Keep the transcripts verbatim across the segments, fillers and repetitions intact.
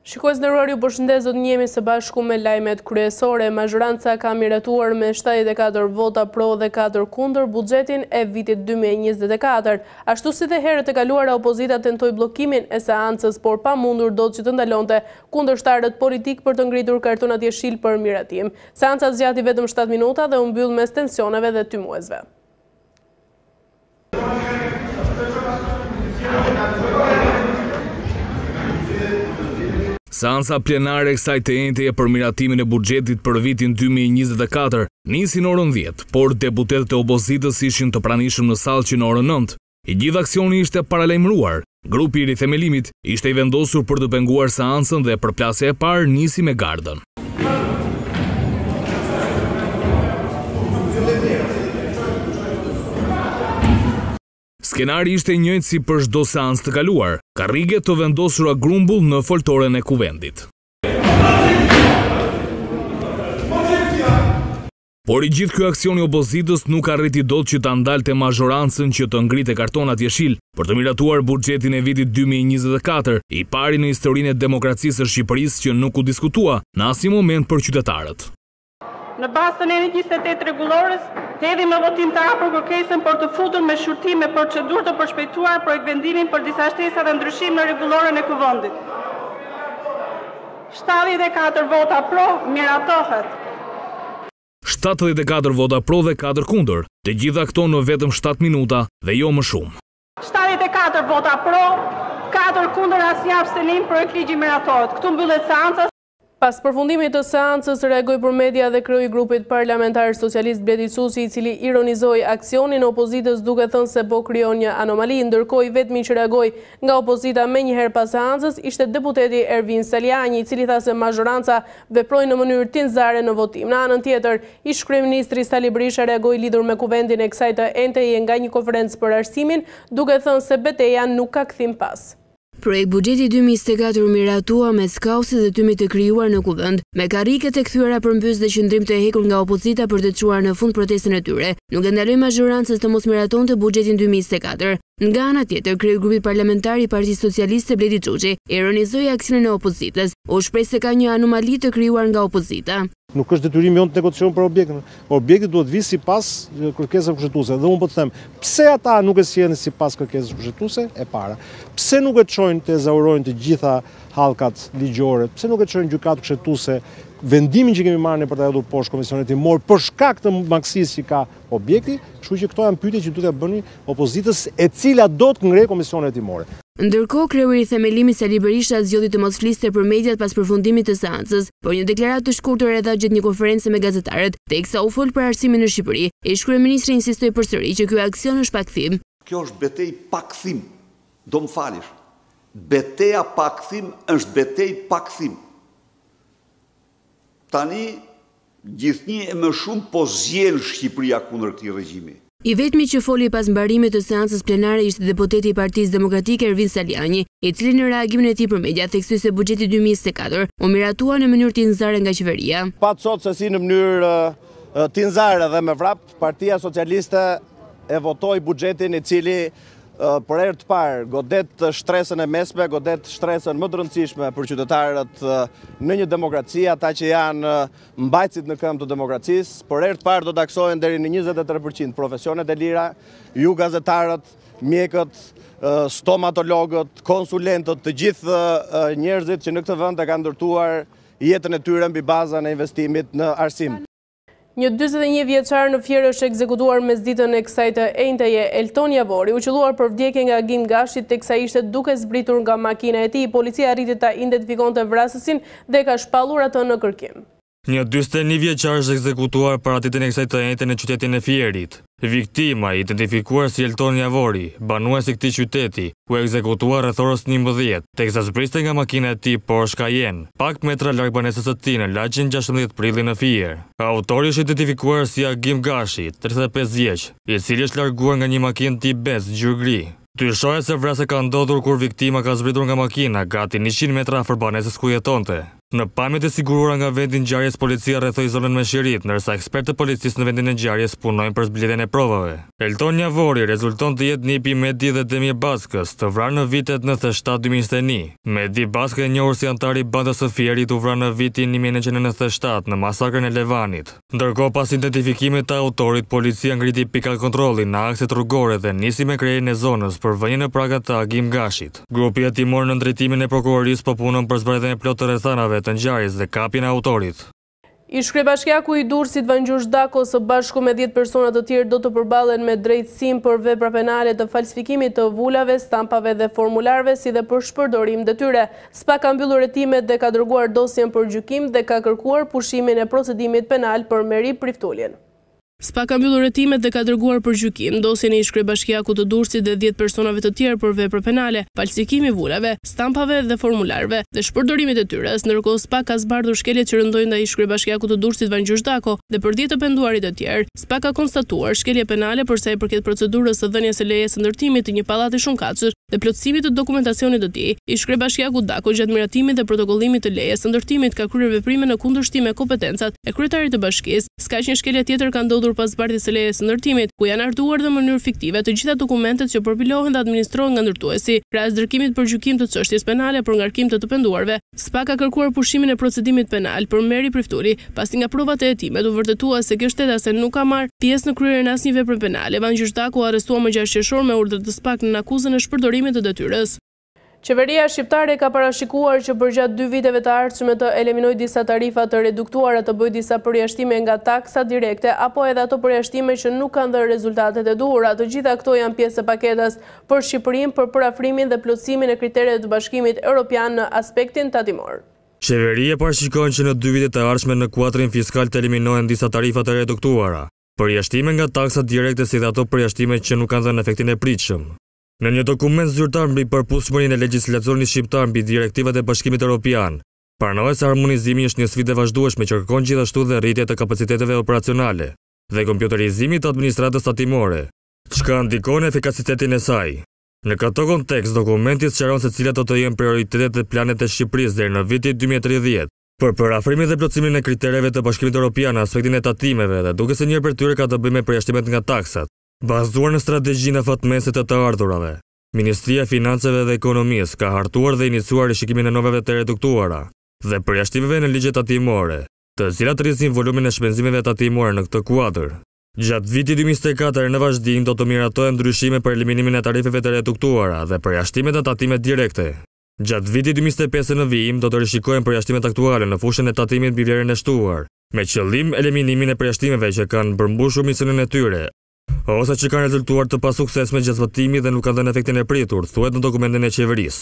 Shikues nderuar, ju përshëndes, do të njihemi së bashku me lajmet kryesore. Mazhoranca ka miratuar me shtatëdhjetë e katër vota pro dhe katër kundër buxhetin e vitit dy mijë e njëzet e katër. Ashtu si dhe herët e kaluara, opozita tentoi bllokimin e seancës, por pa mundur dot që të ndalonte kundërshtarët politik për të ngritur kartonat jeshil për miratim. Seanca zgjati vetëm shtatë minuta dhe u mbyll mes tensioneve dhe tymuesve. Seanca plenare e kësaj të enjteje për miratimin e buxhetit për vitin dy mijë e njëzet e katër nisi në orën dhjetë, por deputetët e opozitës ishin të pranishëm në sallë që në orën nëntë. I gjithë aksioni ishte paralajmëruar. Grupi i rithemelimit ishte i vendosur për të penguar seancën dhe përplasja e parë nisi me gardën. Skenari ishte i njëjtë si për çdo seancë të kaluar, karrige të vendosura grumbull në foltoren e kuvendit. Por i gjithë ky aksioni opozitës nuk arriti dot që ta ndalte mazhorancën që të ngrite kartonat jeshil për të miratuar buxhetin e vitit dy mijë e njëzet e katër, i pari në historinë e demokracisë së Shqipërisë që nuk u diskutua në asnjë moment për qytetarët. Në bazë të nenit njëzet e tetë rregullores, hedhim në votim të hapur kërkesën për të futur me shurtim me procedurë të përshpejtuar projekt vendimin për disa shtesa dhe ndryshim në rregulloren e kuvendit. shtatëdhjetë e katër vota pro, miratohet. shtatëdhjetë e katër vota pro dhe katër kundër, të gjitha këto në vetëm shtatë minuta dhe jo më shumë. shtatëdhjetë e katër vota pro, katër kundër, asnjë abstenim, projekt ligji miratohet. Këtu mbyllet seanca. Pas përfundimit të seancës, reagoi për media dhe kreu i grupit parlamentar socialist Bledi Cusi, i cili ironizoi aksionin e opozitës duke thënë se po krijon një anomali, ndërkohë vetmi që reagoi nga opozita menjëherë pas seancës ishte deputeti Ervin Saliani, i cili tha se mazhoranca veproi në mënyrë tinzare në votim. Në anën tjetër, ish kryeministri Sali Berisha reagoi lidhur me kuvendin e kësaj të enjteje nga një konferencë për arsimin, duke thënë se betejë nuk ka kthim pas. Projekt buxheti dy mijë e njëzet e katër u miratua mes kaosit dhe tymit të krijuar në kuvend, me karriket e kthyer përmbys dhe qëndrim të hekur nga opozita për të çuar në fund protestën e tyre. Nuk e ndaloi mazhorancës të mos miratonte buxhetin dy mijë e njëzet e katër. Nga ana tjetër, kreu i grupit parlamentar i Partisë Socialiste Bledi Cusi ironizoi aksionin e opozitës, u shpreh se ka një anomali të krijuar nga opozita. Nuk është detyrimi jonë të negociojmë për objektin. Objekti duhet vi sipas kërkesave kushtetuese. Dhe unë po të them, pse ata nuk e sjellin sipas kërkesave kushtetuese? E para. Pse nuk e çojnë të ezaurojnë të gjitha hallkat ligjore? Pse nuk e çojnë gjykatë kushtetuese vendimin që kemi marrë ne për ta hedhur poshtë komisionit timor për shkak të maksisë që ka objekti? Kështu që këto janë pyetje që duhet ta bëni opozitës, e cila do të ngrej komisionet timore. Ndërkohë, kreu i rithemelimit Sali Berisha zgjodhi të mos fliste për mediat pas përfundimit të seancës, por një deklaratë të shkurtër e dha gjatë një konferencë me gazetarët, teksa u fol për arsimin në Shqipëri. Ish kryeministri insistoi përsëri që ky aksion është pa kthim. Kjo është betejë pa kthim. Do më falish. Beteja pa kthim është betejë pa kthim. Tani gjithnjë e më shumë po zgjen Shqipëria kundër këtij regjimi. I vetmi që foli pas mbarimit të seancës plenare ishte deputeti i Partisë Demokratike Ervin Saliani, i cili në reagimin e tij për media theksoi se buxheti dy mijë e njëzet e katër u miratua në mënyrë tinzare nga qeveria. Pa sot se si në mënyrë tinzare dhe me vrap, Partia Socialiste e votoi buxhetin i cili për herë të parë godet shtresën e mesme, godet shtresën më të rëndësishme për qytetarët në një demokraci, ata që janë mbajtësit në këmbë të demokracisë. Për herë të parë do taksohen deri në njëzet e tre përqind profesionet e lira, ju gazetarët, mjekët, stomatologët, konsulentët, të gjithë njerëzit që në këtë vend e kanë ndërtuar jetën e tyre mbi bazën e investimit në arsim. Një dyzet e një vjeçar në Fier është ekzekutuar mesditën e kësaj të enjteje. Elton Javori u qelluar për vdekje nga Agim Gashi teksa ishte duke zbritur nga makina e tij. Policia arriti ta identifikonte vrasësin dhe ka shpallur atë në kërkim. Një dyzet e një vjeçar është ekzekutuar për atitjen e kësaj të enjte në qytetin e Fierit. Viktima, identifikuar si Elton Javori, banues i këtij qyteti, u ekzekutua rreth orës njëmbëdhjetë, teksa zbriste nga makina e tij Porsche Cayenne, pak metra larg banesës së tij në lagjen gjashtëmbëdhjetë prilli në Fier. Autori është identifikuar si Agim Gashi, tridhjetë e pesë vjeç, i cili është larguar nga një makinë tip Benz ngjyrë gri. Dyshohet se vrasja ka ndodhur kur viktima ka zbritur nga makina gati njëqind metra afër banesës ku jetonte. Në pamjet e siguruara nga vendi i ngjarjes, policia rrethoi zonën me shirit, ndërsa ekspertë policisë në vendin e ngjarjes punojnë për zbledhjen e provave. Elton Njavori rezulton të jetë nipi i Medi dhe Demir Baskës, të vrarë në vitet nëntëdhjetë e shtatë dy mijë e njëzet e një. Medi Baska, e njohur si antar i bandës së Fierit, u vra në vitin një mijë e nëntëqind e nëntëdhjetë e shtatë në masakrën e Levanit. Ndërkohë, pas identifikimit të autorit, policia ngriti pikë kontrolli në akset rrugore dhe nisi me krerjen e zonës për vënien në pragat të Agim Gashit. Grupi hetimor në drejtimin e prokurorisë po punon për zbardhjen e plotë të rrethanave të ngjarjes dhe kapjen e autorit. Ish kryebashkiaku i Durrësit Vangjush Dako së bashku me dhjetë persona të tjerë do të përballen me drejtësim për vepra penale të falsifikimit të vulave, stampave dhe formularve, si dhe për shpërdorim detyre. S P A ka mbyllur hetimet dhe ka dërguar dosjen për gjykim dhe ka kërkuar pushimin e procedimit penal për Meri Priftuljen. S P A ka mbyllur hetimet dhe ka dërguar për gjykim dosjen e ish kryebashkiakut të Durrësit dhe dhjetë personave të tjerë për vepra penale, falsifikimi vulave, stampave dhe formularve dhe shpërdorimit të tyre, ndërkohë S P A ka zbardhur shkeljet që rëndojnë ndaj ish kryebashkiakut të Durrësit Vangjush Dako dhe për dhjetë të penduarit të tjerë. S P A ka konstatuar shkelje penale për sa i përket procedurës së dhënies së lejes së ndërtimit të një pallati shumëkatësh dhe plotësimit të dokumentacionit të tij. Ish kryebashkiaku Dako gjatë miratimit dhe protokollimit të lejes së ndërtimit ka kryer veprime në kundërshtim me kompetencat e kryetarit të bashkisë. S'ka që një shkelje tjetër ka ndodhur pas zbardhjes së lejes së ndërtimit, ku janë artuar në mënyrë fiktive të gjitha dokumentet që përpilohen dhe administrohen nga ndërtuesi. Krahas dërkimit për gjykim të çështjes penale për ngarkim të të penduarve, S P A ka kërkuar pushimin e procedimit penal për Meri Priftuli, pasi nga provat e hetimet u vërtetua se kjo shtetase nuk ka marrë pjesë në kryerjen e asnjë vepre penale. Vangjush Dako u arrestuar më gjashtë qershor me urdhër të S P A në akuzën e shpërdorimit të detyrës. Qeveria shqiptare ka parashikuar që përgjatë dy viteve të ardhshme të eliminojë disa tarifa të reduktuara, të bëjë disa përjashtime nga taksa direkte apo edhe ato përjashtime që nuk kanë dhënë rezultatet e duhura. Të gjitha këto janë pjesë e paketas për Shqipërinë për parafrimin dhe plotësimin e kritereve të Bashkimit Evropian në aspektin tatimor. Qeveria parashikon që në dy vitet e ardhshme në kuadrin fiskal të eliminohen disa tarifa të reduktuara, përjashtime nga taksa direkte si dhe ato përjashtime që nuk kanë dhënë efektin e pritshëm. Në një dokument zyrtar mbi përputhshmërinë e legjislacionit shqiptar mbi direktivat e Bashkimit Evropian, pranohet se harmonizimi është një sfidë e vazhdueshme që kërkon gjithashtu dhe rritje të kapaciteteve operacionale dhe kompjuterizimi të administratës tatimore, çka ndikon efikasitetin e saj. Në këtë kontekst, dokumenti sqaron se cilat do të jenë prioritetet dhe planet e Shqipërisë deri në vitin dy mijë e tridhjetë. Për parafrimin dhe plotësimin e kritereve të Bashkimit Evropian në aspektin e tatimeve dhe duke se një prej tyre ka të bëjë me përjashtimet nga taksat. Bazuar në strategjinë e fatmesit të të ardhurave, Ministria e Financave dhe Ekonomisë ka hartuar dhe iniciuar rishikimin e novave të reduktuara dhe përjashtimeve në ligjet tatimore, të cilat rrisin volumin e shpenzimeve tatimore në këtë kuadër. Gjatë vitit dy mijë e njëzet e katër në vazhdim do të miratohen ndryshime për eliminimin e tarifeve të reduktuara dhe përjashtimet e tatimet direkte. Gjatë vitit dy mijë e njëzet e pesë në vijim do të rishikohen përjashtimet aktuale në fushën e tatimit mbi vlerën e shtuar, me qëllim eliminimin e përjashtimeve që kanë përmbushur misionin e tyre, ose që kanë rezultuar të pasuksesshme gjatë zbatimit dhe nuk kanë dhënë efektin e pritur, thuhet në dokumentin e qeverisë.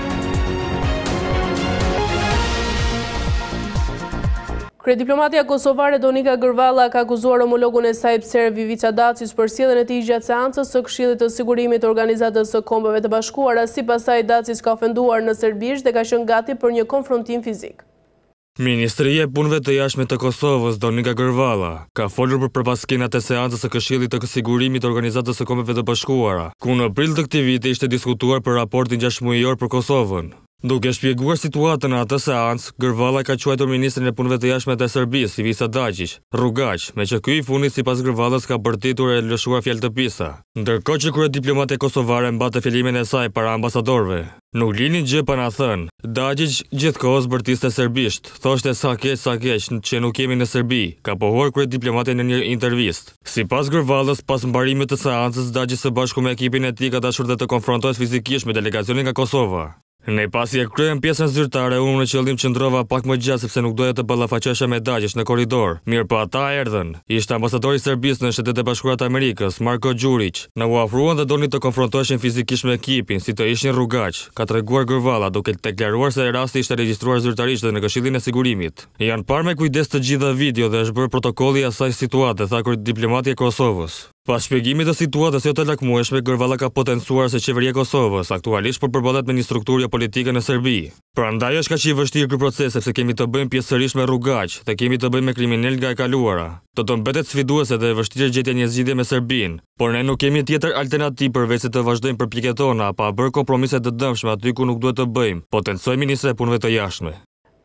Kryediplomatja kosovare Donika Gërvalla ka akuzuar homologun e saj Pser Ivica Dacic për sjelljen e tij gjatë seancës së Këshillit të Sigurimit të Organizatës së Kombeve të Bashkuara. Sipas saj, Dacic ka ofenduar në serbisht dhe ka qenë gati për një konfrontim fizik. Ministria e Punëve të Jashtme të Kosovës, Donika Gërvalla, ka folur për përpaskenat e seancës së Këshillit të Sigurimit të Organizatës së Kombeve të Bashkuara, ku në prill të këtij viti ishte diskutuar për raportin gjashtë-muajor për Kosovën. Duke shpjeguar situatën në atë seancë, Gërvalla ka quajtur ministrin e Punëve të Jashtme të Serbisë, Ivica Dacic, rrugaq, me që ky i fundit sipas Gërvallës ka bërtitur e lëshuar fjalë të pisa. Ndërkohë që kryediplomatja kosovare mbante fjalimin e saj para ambasadorëve, nuk lini gjë pa na thënë. Dacic gjithkohës bërtiste serbisht, thoshte sa keq sa keq që nuk jemi në Serbi, ka pohuar kryediplomatja në një intervistë. Sipas Gërvallës, pas mbarimit të seancës, Dacic së bashku me ekipin e tij ka dashur të konfrontohet fizikisht me delegacionin nga Kosova. Ne pasi e kryem pjesën zyrtare, unë në qëllim qëndrova pak më gjatë sepse nuk doja të ballafaqesha me Dacic në korridor. Mirë, po ata erdhën. Ishte ambasadori i Serbisë në Shtetet e Bashkuara të Amerikës, Marko Đurić. Na u ofruan dhe donin të konfrontoheshin fizikisht me ekipin, si të ishin rrugaq, ka treguar Gërvalla, duke deklaruar se rasti ishte regjistruar zyrtarisht dhe në Këshillin e Sigurimit. Janë parë me kujdes të gjitha video dhe është bërë protokolli i asaj situate, tha kryediplomati e Kosovës. Pas shpjegimit të situatës jo të lakmueshme, Gërvalla ka potencuar se qeveria e Kosovës aktualisht po përballet me një strukturë politike në Serbi. Prandaj është kaq i vështirë ky proces sepse kemi të bëjmë pjesërisht me rrugaq dhe kemi të bëjmë me kriminal nga e kaluara. Do të mbetet sfiduese dhe e vështirë gjetja një zgjidhje me Serbinë, por ne nuk kemi tjetër alternativë përveç se të vazhdojmë përpjekjet tona pa bërë kompromise të dëmshme aty ku nuk duhet të bëjmë, potencoi ministri e Punëve të Jashtme.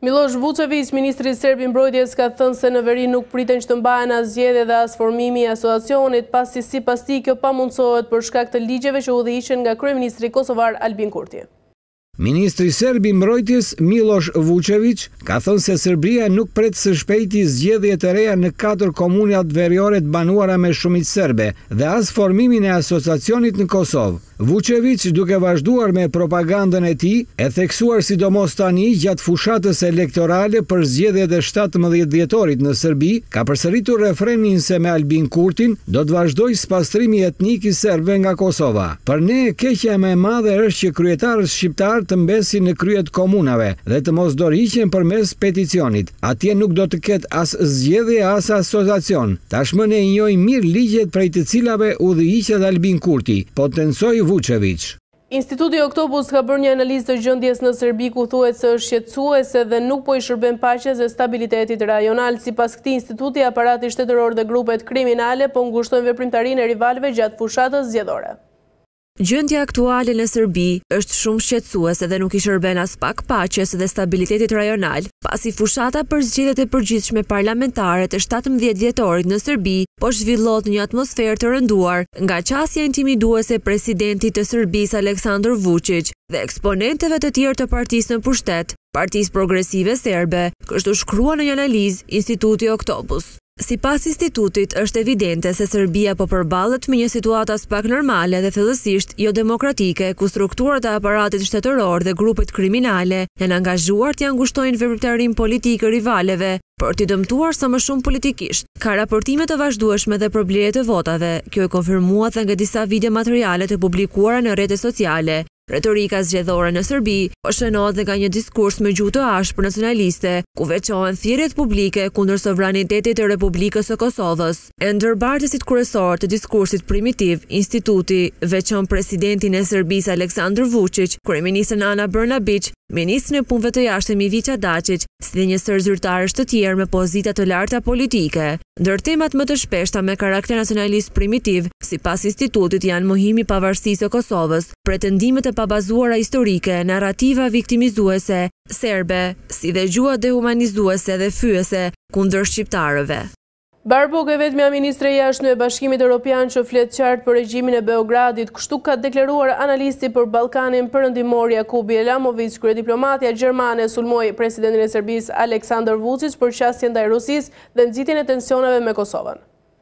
Miloš Vučević, ministri i Serb i Mbrojtjes, ka thënë se në veri nuk priten që të mbahen as zgjedhje dhe as formimi i asociacionit, pasi sipas tij kjo pamundsohet për shkak të ligjeve që udhëhiqen nga kryeministri kosovar Albin Kurti. Ministri Serb i Mbrojtjes Miloš Vučević ka thënë se Serbia nuk pret së shpejti zgjedhje të reja në katër komunat veriore të banuara me shumicë serbe dhe as formimin e asociacionit në Kosovë. Vučević, duke vazhduar me propagandën e tij, e theksuar sidomos tani gjatë fushatës elektorale për zgjedhjet e shtatëmbëdhjetë dhjetorit në Serbi, ka përsëritur refrenin se me Albin Kurtin do të vazhdojë spastrimi etnik i serbëve nga Kosova. Për ne, keqja më e madhe është që kryetarët shqiptar të mbesin në kryet komunave dhe të mos dorëhiqen përmes peticionit. Atje nuk do të ketë as zgjedhje as asociacion. Tashmë ne i njohim mirë ligjet prej të cilave udhëhiqet Albin Kurti, potencoi Vučević. Instituti Oktopus ka bërë një analizë të gjendjes në Serbi ku thuhet se është shqetësuese dhe nuk po i shërben paqes dhe stabilitetit rajonal. Sipas këtij instituti, aparati shtetëror dhe grupet kriminale po ngushtojnë veprimtarinë e rivalëve gjatë fushatës zgjedhore. Gjendja aktuale në Serbi është shumë shqetësuese dhe nuk i shërben as pak paqes dhe stabilitetit rajonal, pasi fushata për zgjedhjet e përgjithshme parlamentare të shtatëmbëdhjetë dhjetorit në Serbi po zhvillohet në një atmosferë të rënduar nga qasja intimiduese e presidentit të Serbisë Aleksandar Vučić dhe eksponentëve të tjerë të partisë në pushtet, Partisë Progresive Serbe, kështu shkrua në një analizë Instituti Oktopus. Sipas institutit, është evidente se Serbia po përballet me një situatë as pak normale dhe thellësisht jo demokratike, ku strukturat e aparatit shtetëror dhe grupet kriminale janë angazhuar të ngushtojnë veprimtarinë politike rivaleve për t'i dëmtuar sa më shumë politikisht. Ka raportime të vazhdueshme dhe për blerje të votave. Kjo e konfirmuar dhe nga disa video materiale të publikuara në rrjetet sociale. Retorika zgjedhore në Serbi po shënohet dhe nga një diskurs me gjuhë të ashpër nacionaliste, ku veçohen thirrjet publike kundër sovranitetit të Republikës së Kosovës. E ndërbartësit kryesor të diskursit primitiv, instituti veçon presidentin e Serbisë Aleksandar Vučić, kryeministren Ana Brnabić, ministrin e punëve të jashtëm Ivica Dačić, si dhe një sër zyrtarësh të tjerë me pozita të larta politike. Ndër temat më të shpeshta me karakter nacionalist primitiv, sipas institutit, janë mohimi i pavarësisë së Kosovës, pretendimet e pabazuara historike, narrativa viktimizuese serbe, si dhe gjua dehumanizuese dhe fyese kundër shqiptarëve. Barbuk e vetmja ministre e jashtme e Bashkimit Evropian që flet qartë për regjimin e Beogradit, kështu ka deklaruar analisti për Ballkanin Perëndimor Jakubi Elamović. Kryediplomatja gjermane sulmoi presidentin e Serbisë Aleksandar Vučić për qasjen ndaj Rusisë dhe nxitjen e tensioneve me Kosovën.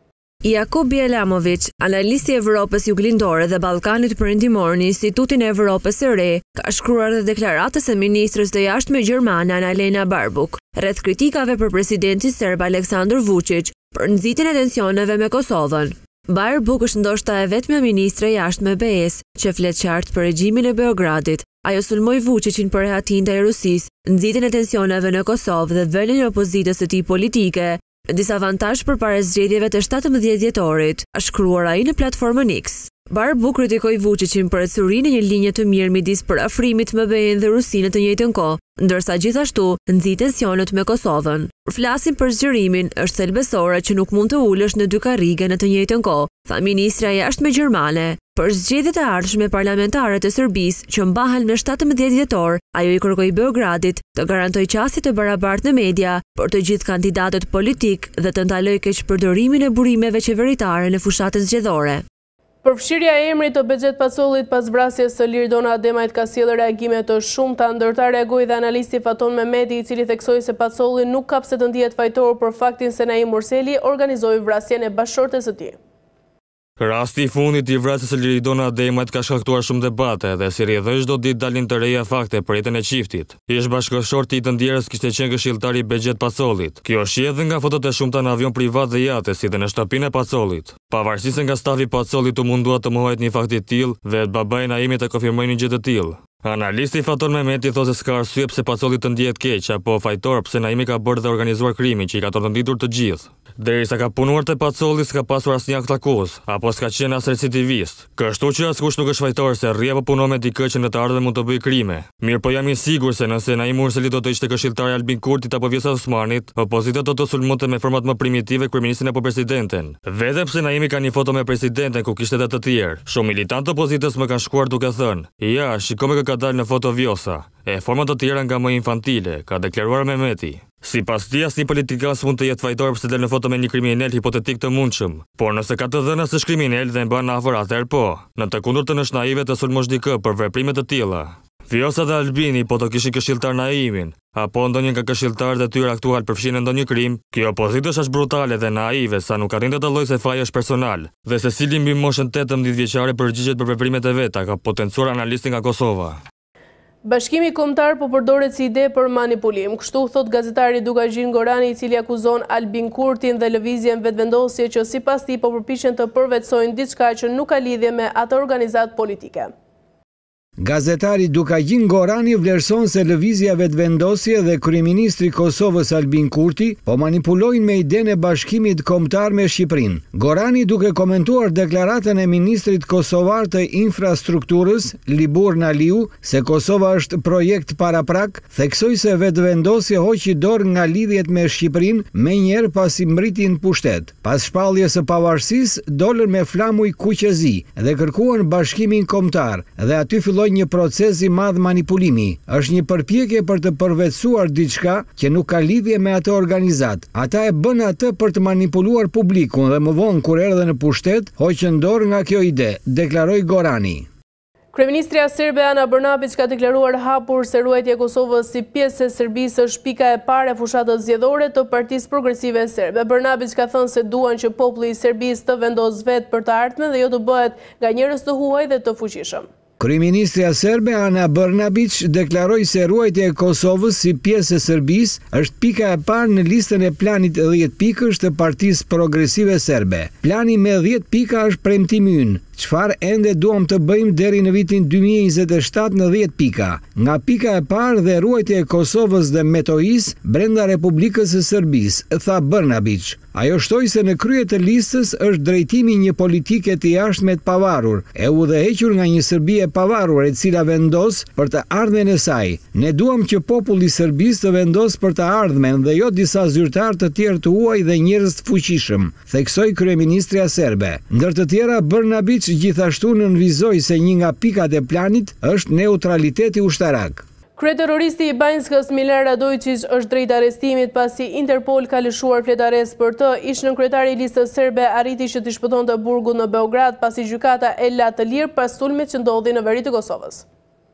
Jakubi Elamović, analisti i Evropës Juglindore dhe Ballkanit Perëndimor në Institutin e Evropës së Re, ka shkruar dhe deklaratës e ministrës të jashtme gjermane Annalena Baerbock rreth kritikave për presidentin serb Aleksandar Vučić për nxitjen e tensioneve me Kosovën. Baerbock është ndoshta e vetmja ministre e jashtme e B E-s që flet qartë për regjimin e Beogradit. Ajo sulmoi Vučićin për rehatin ndaj Rusisë, nxitjen e tensioneve në Kosovë dhe vënien e opozitës së tij politike, disavantazh përpara zgjedhjeve të shtatëmbëdhjetë dhjetorit, a shkruar ai në platformën X. Baerbock kritikoi Vučićin për ecurinë e një linje të mirë midis parafrimit me B E-n dhe Rusinë në të njëjtën kohë, ndërsa gjithashtu nxit tensionet me Kosovën. Flasim për zgjerimin, është thelbësore që nuk mund të ulesh në dy karrige në të njëjtën kohë, tha ministra e jashtme gjermane. Për zgjedhjet e ardhshme parlamentare të Serbisë që mbahen në shtatëmbëdhjetë dhjetor, ajo i kërkoi Beogradit të garantojë qasje të barabartë në media për të gjithë kandidatët politik dhe të ndalojë keqpërdorimin e burimeve qeveritare në fushatën zgjedhore. Përfshirja e emrit të Bexhet Pacollit pas vrasjes së Lirdona Ademajt ka sjellë reagime të shumta, ndërta reagoi dhe analisti Faton Mehmeti, i cili theksoi se Pacolli nuk ka pse të ndihet fajtor për faktin se Naim Murseli organizoi vrasjen e bashkëshortes së tij. Rasti i fundit i vrasjes së Lirdona Ademajt ka shkaktuar shumë debate dhe si rrjedhë çdo ditë dalin të reja fakte për jetën e çiftit. Ish bashkëshorti i të ndjerës kishte qenë këshilltari i Bexhet Pacollit. Kjo shihet edhe nga fotot e shumta në avion privat dhe jate, si dhe në shtëpinë e Pacollit. Pavarësisht se nga stafi i Pacollit u mundua të mohohet një fakt i tillë dhe babai i Naimit të konfirmoi një gjë të tillë. Analisti Faton Mehmeti thotë se s'ka arsye pse Pacolli të ndihet keq apo fajtor pse Naimi ka bërë dhe organizuar krimin që i ka tortuar të gjithë. derisa ka punuar te pacolli s'ka pasur asnjë akt akuz, apo s'ka qenë as recidivist. Kështu që askush nuk është fajtor se rri apo punon me dikë që në të ardhmen mund të bëjë krime. Mirë po jam i sigurt se nëse Naim Urseli do të ishte këshilltari Albin Kurtit apo Vjosa Osmanit, opozita do të sulmonte me format më primitive kryeministin apo presidenten. Vetëm pse Naimi ka një foto me presidenten ku kishte edhe të tjerë. Shumë militantë opozitës më kanë shkuar duke thënë: "Ja, shikome kë ka dalë në foto Vjosa. E format të tjera nga më infantile", ka deklaruar Mehmeti. Sipas tij, asnjë politikan s'mund të jetë fajtor pse del në foto me një kriminal hipotetik të mundshëm, por nëse ka të dhëna s'është kriminal dhe e bën afër, atëherë po. Në të kundërtën është naive të sulmosh dikë për veprime të tilla. Vjosa dhe Albini po të kishin këshilltar Naimin, apo ndonjë nga këshilltarët e tyre aktual përfshin në ndonjë krim, kjo opozitë është brutale dhe naive sa nuk arrin të dallojë se faji është personal, dhe se cili mbi moshën tetëmbëdhjetë vjeçare përgjigjet për veprimet e veta, ka potencuar analisti nga Kosova. Bashkimi Kombëtar po përdoret si ide për manipulim, kështu thot gazetari Dukajin Gorani, i cili akuzon Albin Kurtin dhe lëvizjen vetëvendosje që sipas tij po përpiqen të përvetsojnë diçka që nuk ka lidhje me atë organizatë politike. Gazetari Dukajin Gorani vlerëson se lëvizja vetëvendosje dhe kryeministri i Kosovës Albin Kurti po manipulojnë me idenë e bashkimit kombëtar me Shqipërinë. Gorani, duke komentuar deklaratën e ministrit kosovar të infrastrukturës Libur Naliu se Kosova është projekt paraprak, theksoi se vetëvendosja hoqi dorë nga lidhjet me Shqipërinë menjëherë pasi mbriti në pushtet. Pas shpalljes së pavarësisë, dolën me flamuj kuqezi dhe kërkuan bashkimin kombëtar dhe aty filloi një proces i madh manipulimi. Është një përpjekje për të përvetësuar diçka që nuk ka lidhje me atë organizat. Ata e bën atë për të manipuluar publikun dhe më vonë kur erdhën në pushtet, hoqën dorë nga kjo ide, deklaroi Gorani. Kryeministria serbe Ana Brnabić ka deklaruar hapur se ruajtja e Kosovës si pjesë e Serbisë është pika e parë e fushatës zgjedhore të Partisë Progresive Serbe. Brnabić ka thënë se duan që populli i Serbisë të vendosë vetë për të ardhmen dhe jo të bëhet nga njerëz të huaj dhe të fuqishëm. Kryeministria serbe Ana Brnabić deklaroi se ruajtja e Kosovës si pjesë e Serbisë është pika e parë në listën e planit dhjetë pikësh të Partisë Progresive Serbe. Plani me dhjetë pika është premtimi ynë. Çfarë ende duam të bëjmë deri në vitin dy mijë e njëzet e shtatë në dhjetë pika. Nga pika e parë dhe ruajtja e Kosovës dhe Metohis brenda Republikës së Serbisë, tha Brnabić. Ajo shtoi se në krye të listës është drejtimi një politike të jashtme të pavarur, e udhëhequr nga një Serbi e pavarur e cila vendos për të ardhmen e saj. Ne duam që populli i Serbisë të vendos për të ardhmen dhe jo disa zyrtar të tjerë të huaj dhe njerëz të fuqishëm, theksoi kryeministria serbe. Ndër të tjera, Brnabić gjithashtu nënvizoi se një nga pikat e planit është neutraliteti ushtarak. Kryeterroristi i Banjskës Milan Radojčić është drejt arrestimit pasi Interpol ka lëshuar fletarës për të. Ish-nënkryetari i listës serbe arriti që të shpëtonte burgun në Beograd pasi gjykata e la të lirë pas sulmit që ndodhi në veri të Kosovës.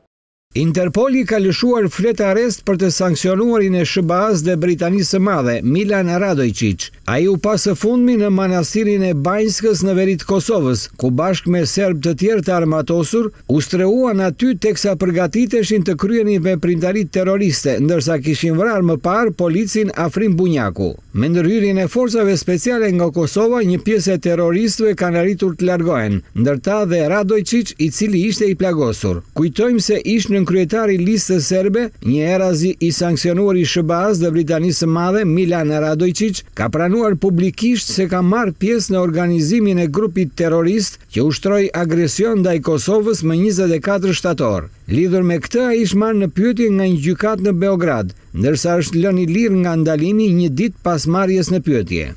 Interpoli ka lëshuar fletë arrest për të sankcionuarin e S B A-s dhe Britanisë së Madhe, Milan Radojčić. Ai u pa së fundmi në manastirin e Banjskës në veri të Kosovës, ku bashkë me serb të tjerë të armatosur, u streuan aty teksa përgatiteshin të kryenin veprimtari terroriste, ndërsa kishin vrarë më parë policin Afrim Bunjaku. Me ndërhyrjen e forcave speciale nga Kosova, një pjesë e terroristëve kanë arritur të largohen, ndërta dhe Radojčić, i cili ishte i plagosur. Kujtojmë se ish në kryetari listës serbe, një erazi i sankcionuar i S B A-s dhe Britanisë së Madhe, Milan Radojčić, ka pranuar publikisht se ka marrë pjesë në organizimin e grupit terrorist që ushtroi agresion ndaj Kosovës më njëzet e katër shtator. Lidhur me këtë, ai është marrë në pyetje nga një gjykatë në Beograd, ndërsa është lënë i lirë nga ndalimi një ditë pas marrjes në pyetje.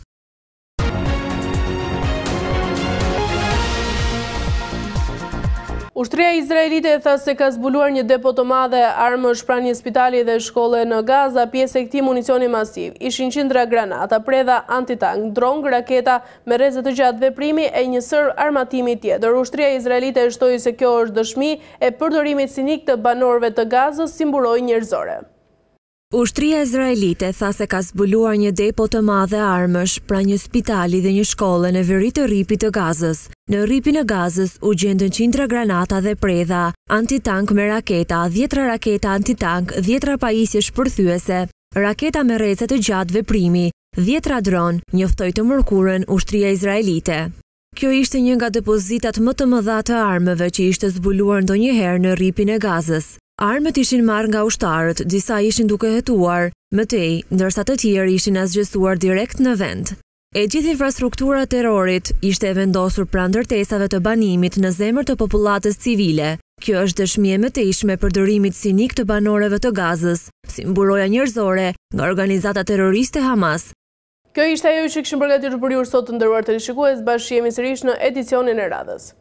Ushtria izraelite tha se ka zbuluar një depo të madhe armësh pranë një spitali dhe shkolle në Gaza. Pjesë e këtij municioni masiv ishin qindra granata, predha antitank, drong, raketa me rrezë të gjatë veprimi e një sër armatimi tjetër. Ushtria izraelite shtoi se kjo është dëshmi e përdorimit sinik të banorëve të Gazës si mburojë njerëzore. Ushtria izraelite tha se ka zbuluar një depo të madhe armësh pranë një spitali dhe një shkolle në veri të ripit të Gazës. Në ripin e Gazës u gjendën qindra granata dhe predha antitank me raketa, dhjetra raketa antitank, dhjetra pajisje shpërthyese, raketa me rrezë të gjatë veprimi, dhjetra dron, njoftoi të mërkurën ushtria izraelite. Kjo ishte një nga depozitat më të mëdha të armëve që ishte zbuluar ndonjëherë në ripin e Gazës. Armët ishin marrë nga ushtarët, disa ishin duke hetuar, më tej, ndërsa të tjerë ishin asgjësuar direkt në vend. E gjithë infrastruktura terrorit ishte e vendosur pranë ndërtesave të banimit në zemër të popullatës civile. Kjo është dëshmi e mëtejshme për përdërimit sinik të banorëve të Gazës, si mburoja njerëzore nga organizata terroriste Hamas. Kjo ishte ajo që kishim përgatitur për ju sot të nderuar teleshikues, bashkë jemi sërish në edicionin e radhës.